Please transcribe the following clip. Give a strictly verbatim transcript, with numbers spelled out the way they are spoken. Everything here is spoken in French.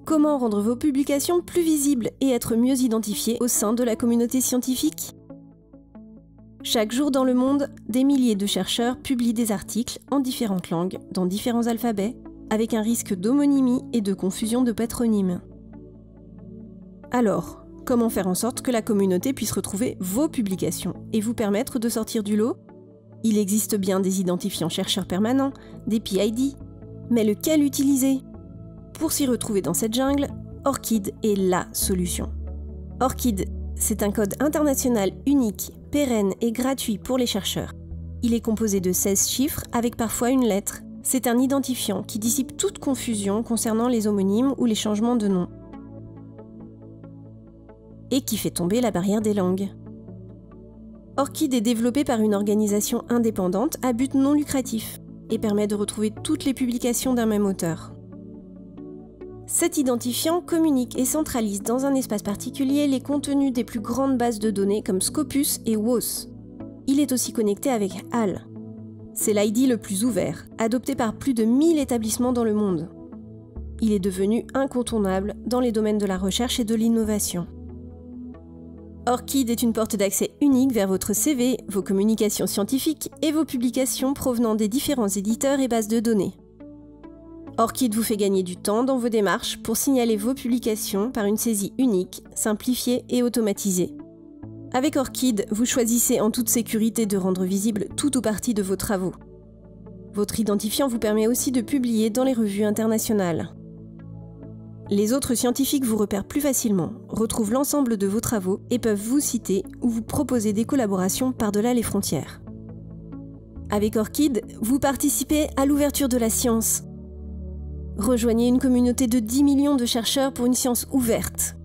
Comment rendre vos publications plus visibles et être mieux identifiées au sein de la communauté scientifique? Chaque jour dans le monde, des milliers de chercheurs publient des articles en différentes langues, dans différents alphabets, avec un risque d'homonymie et de confusion de patronymes. Alors, comment faire en sorte que la communauté puisse retrouver vos publications et vous permettre de sortir du lot? Il existe bien des identifiants chercheurs permanents, des P I D, mais lequel utiliser? Pour s'y retrouver dans cette jungle, ORCID est la solution. ORCID, c'est un code international unique, pérenne et gratuit pour les chercheurs. Il est composé de seize chiffres avec parfois une lettre. C'est un identifiant qui dissipe toute confusion concernant les homonymes ou les changements de nom. Et qui fait tomber la barrière des langues. ORCID est développé par une organisation indépendante à but non lucratif et permet de retrouver toutes les publications d'un même auteur. Cet identifiant communique et centralise dans un espace particulier les contenus des plus grandes bases de données comme Scopus et W O S. Il est aussi connecté avec H A L. C'est l'I D le plus ouvert, adopté par plus de mille établissements dans le monde. Il est devenu incontournable dans les domaines de la recherche et de l'innovation. ORCID est une porte d'accès unique vers votre C V, vos communications scientifiques et vos publications provenant des différents éditeurs et bases de données. ORCID vous fait gagner du temps dans vos démarches pour signaler vos publications par une saisie unique, simplifiée et automatisée. Avec ORCID, vous choisissez en toute sécurité de rendre visible tout ou partie de vos travaux. Votre identifiant vous permet aussi de publier dans les revues internationales. Les autres scientifiques vous repèrent plus facilement, retrouvent l'ensemble de vos travaux et peuvent vous citer ou vous proposer des collaborations par-delà les frontières. Avec ORCID, vous participez à l'ouverture de la science. Rejoignez une communauté de dix millions de chercheurs pour une science ouverte.